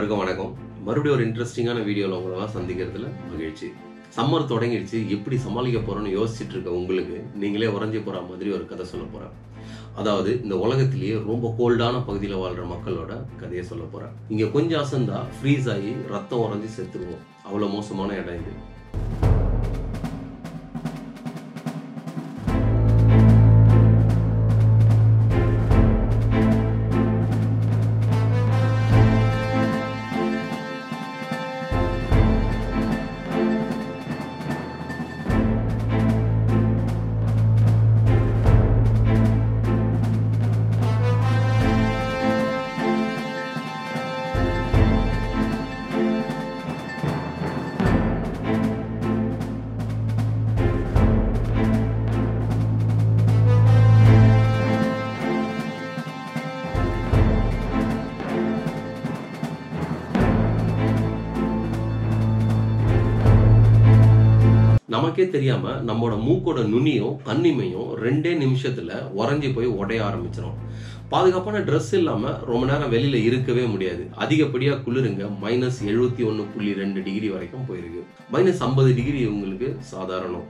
எல்லாருக்கும் வணக்கம். மறுபடியும் ஒரு இன்ட்ரெஸ்டிங்கான வீடியோவில் உங்களெல்லாம் சந்திக்கிறதுல மகிழ்ச்சி. சம்மர் தொடங்கிடுச்சு, எப்படி சமாளிக்க போறோம்னு யோசிச்சுட்டு இருக்க உங்களுக்கு நீங்களே உறைஞ்சி போற மாதிரி ஒரு கதை சொல்ல போறேன். அதாவது இந்த உலகத்திலேயே ரொம்ப கோல்டான பகுதியில் வாழ்ற மக்களோட கதையை சொல்ல போறேன். இங்க கொஞ்சம் அசந்தா ஃப்ரீஸ் ஆகி ரத்தம் உறைஞ்சி செத்துருவோம். அவ்வளோ மோசமான இடம் இது. நமக்கே தெரியாம நம்மோட மூக்கோட நுனியும் கண்ணிமையும் 2 நிமிஷத்துல உறைஞ்சி போய் உடைய ஆரம்பிச்சிடும். பாதுகாப்பான ட்ரெஸ் இல்லாம ரொம்ப நேரம் வெளியில இருக்கவே முடியாது. அதிகப்படியா குளிருங்க -71.2 டிகிரி வரைக்கும் போயிருக்கு. -50 டிகிரி உங்களுக்கு சாதாரணம்.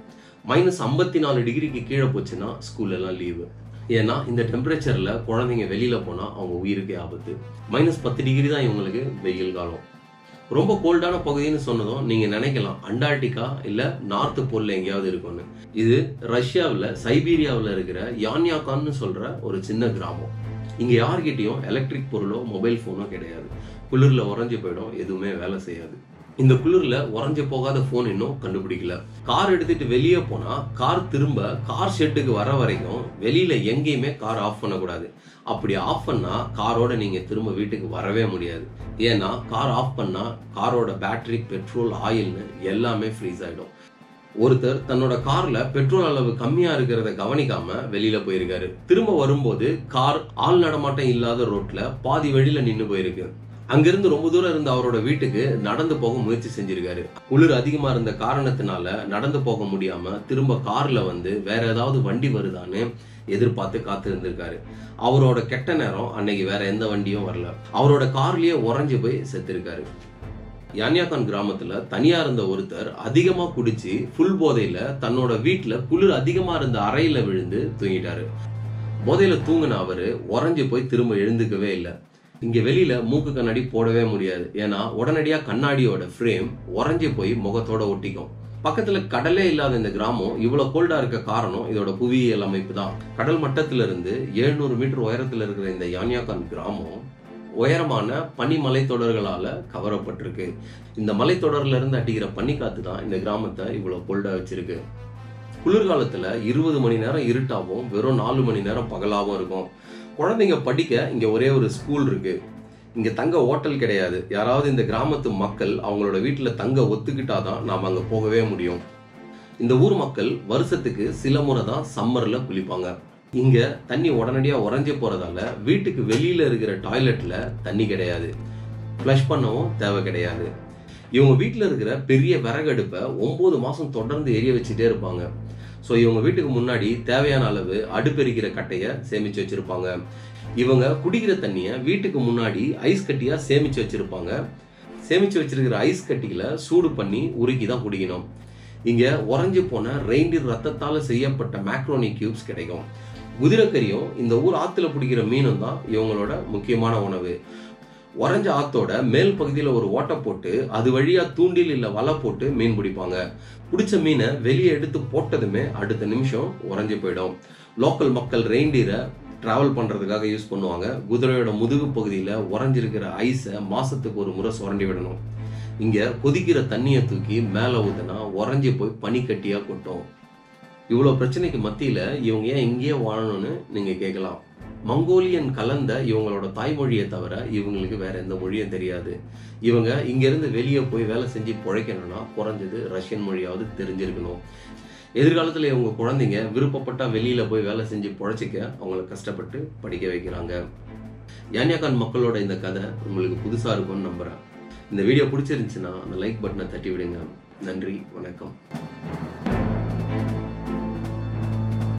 -54 டிகிரிக்கு கீழே போச்சுன்னா ஸ்கூல் எல்லாம் லீவு. ஏன்னா இந்த டெம்பரேச்சர்ல குழந்தைங்க வெளியில போனா அவங்க உயிருக்கே ஆபத்து. -10 டிகிரி தான் இவங்களுக்கு வெயில் காலம். ரொம்ப கோல்டான பகுதின்னு சொன்னதும் நீங்க நினைக்கலாம் அண்டார்டிகா இல்ல நார்த் போல்ல எங்கேயாவது இருக்கும்னு. இது ரஷ்யாவில் சைபீரியாவில் இருக்கிற யான்யாகான்னு சொல்ற ஒரு சின்ன கிராமம். இங்க யார்கிட்டயும் எலக்ட்ரிக் பொருளோ மொபைல் போனோ கிடையாது. குளிர்ல உறைஞ்சு போயிடும், எதுவுமே வேலை செய்யாது. இந்த குளிர்ல உறைஞ்சு போகாத போன் இன்னும் கண்டுபிடிக்கல. கார் எடுத்துட்டு வெளியே போனா கார் திரும்ப கார் ஷெட்டுக்கு வர வரைக்கும் வெளியில எங்கேயுமே கார் ஆஃப் பண்ணக்கூடாது. அப்படி ஆஃப் பண்ணா காரோட நீங்க திரும்ப வீட்டுக்கு வரவே முடியாது. ஏன்னா கார் ஆஃப் பண்ணா காரோட பேட்டரி, பெட்ரோல், ஆயில்னு எல்லாமே ஃப்ரீஸ் ஆயிடும். ஒருத்தர் தன்னோட கார்ல பெட்ரோல் அளவு கம்மியா இருக்கிறத கவனிக்காம வெளியில போயிருக்காரு. திரும்ப வரும்போது கார் ஆள் நடமாட்டம் இல்லாத ரோட்ல பாதி வழியில நின்னு போயிருக்கு. அங்கிருந்து ரொம்ப தூரம் இருந்த அவரோட வீட்டுக்கு நடந்து போக முயற்சி செஞ்சிருக்காரு. குளிர் அதிகமா இருந்த காரணத்தினால நடந்து போக முடியாம திரும்ப கார்ல வந்து வேற ஏதாவது வண்டி வருதான்னு எதிர்பார்த்து காத்து இருந்திருக்காரு. அவரோட கெட்ட நேரம் அன்னைக்கு வேற எந்த வண்டியும் வரல. அவரோட கார்லயே உறைஞ்சு போய் செத்துருக்காரு. யான்யாகான் கிராமத்துல தனியா இருந்த ஒருத்தர் அதிகமா குடிச்சு ஃபுல் போதையில தன்னோட வீட்டுல குளிர் அதிகமா இருந்த அறையில விழுந்து தூங்கிட்டாரு. போதையில தூங்கின அவரு உறைஞ்சு போய் திரும்ப எழுந்துக்கவே இல்லை. இங்க வெளியில மூக்கு கண்ணாடி போடவே முடியாது. ஏன்னா உடனடியா கண்ணாடியோட ஃப்ரேம் உறைஞ்சு போய் முகத்தோட ஒட்டிக்கும். பக்கத்துல கடலே இல்லாத இந்த கிராமம் இவ்வளவு கோல்டா இருக்க காரணம் இதோட புவியியல் அமைப்பு தான். கடல் மட்டத்துல இருந்து 700 மீட்டர் உயரத்துல இருக்கிற இந்த யான்யாகான் கிராமம் உயரமான பனி மலைத்தொடர்களால கவரப்பட்டிருக்கு. இந்த மலைத்தொடர்ல இருந்து அடிக்கிற பனிக்காத்து தான் இந்த கிராமத்தை இவ்வளவு கோல்டா வச்சிருக்கு. குளிர்காலத்துல 20 மணி நேரம் இருட்டாவும் வெறும் 4 மணி நேரம் பகலாவும் இருக்கும். குழந்தைங்க படிக்க இங்க ஒரே ஒரு ஸ்கூல் இருக்கு. இங்க தங்க ஹோட்டல் கிடையாது. யாராவது இந்த கிராமத்து மக்கள் அவங்களோட வீட்டுல தங்க ஒத்துக்கிட்டாதான் நாம அங்க போகவே முடியும். இந்த ஊர் மக்கள் வருஷத்துக்கு சில முறை தான் சம்மர்ல குளிப்பாங்க. இங்க தண்ணி உடனடியா உறைஞ்சு போறதால வீட்டுக்கு வெளியில இருக்கிற டாய்லெட்ல தண்ணி கிடையாது. ஃப்ளஷ் பண்ணவும் தேவை கிடையாது. இவங்க வீட்டுல இருக்கிற பெரிய விறகடுப்பை 9 மாசம் தொடர்ந்து எரிய வச்சுட்டே இருப்பாங்க. ஸோ இவங்க வீட்டுக்கு முன்னாடி தேவையான அளவு அடுப்பெரிக்கிற கட்டையை சேமிச்சு வச்சிருப்பாங்க. இவங்க குடிக்கிற தண்ணியை வீட்டுக்கு முன்னாடி ஐஸ் கட்டியா சேமிச்சு வச்சிருப்பாங்க. சேமிச்சு வச்சிருக்கிற ஐஸ் கட்டிகளை சூடு பண்ணி உருக்கி தான் குடிக்கணும். இங்க உறைஞ்சு போன ரெயின்டியர் ரத்தத்தால செய்யப்பட்ட மேக்ரோனி கியூப்ஸ் கிடைக்கும். குதிரைக்கறியும் இந்த ஊர் ஆத்துல பிடிக்கிற மீனும் தான் இவங்களோட முக்கியமான உணவு. உறைஞ்ச ஆத்தோட மேல் பகுதியில ஒரு ஓட்டை போட்டு அது வழியா தூண்டில் இல்ல வலை போட்டு மீன் பிடிப்பாங்க. பிடிச்ச மீனை வெளியே எடுத்து போட்டதுமே அடுத்த நிமிஷம் உறைஞ்சு போயிடும். லோக்கல் மக்கள் ரெயின்டியரை டிராவல் பண்றதுக்காக யூஸ் பண்ணுவாங்க. குதிரையோட முதுகு பகுதியில உறைஞ்சிருக்கிற ஐஸை மாசத்துக்கு ஒரு முறை சுரண்டி விடணும். இங்க கொதிக்கிற தண்ணியை தூக்கி மேல ஊத்துனா உறைஞ்சி போய் பனிக்கட்டியா கொட்டும். இவ்வளவு பிரச்சனைக்கு மத்தியில இவங்க ஏன் இங்கேயே வாழணும்னு நீங்க கேட்கலாம். மங்கோலியன் கலந்த இவங்களோட தாய்மொழியை தவிர இவங்களுக்கு வேற எந்த மொழியும் தெரியாது. இவங்க இங்க இருந்து வெளியே போய் வேலை செஞ்சு பிழைக்கணும்னா குறைஞ்சது ரஷ்யன் மொழியாவது தெரிஞ்சிருக்கணும். எதிர்காலத்துல இவங்க குழந்தைங்க விருப்பப்பட்டா வெளியில போய் வேலை செஞ்சு பிழைச்சிக்க அவங்களை கஷ்டப்பட்டு படிக்க வைக்கிறாங்க. யான்யாகான் மக்களோட இந்த கதை உங்களுக்கு புதுசா இருக்கும்னு நம்புறேன். இந்த வீடியோ பிடிச்சிருந்துச்சுன்னா அந்த லைக் பட்டனை தட்டி விடுங்க. நன்றி, வணக்கம்.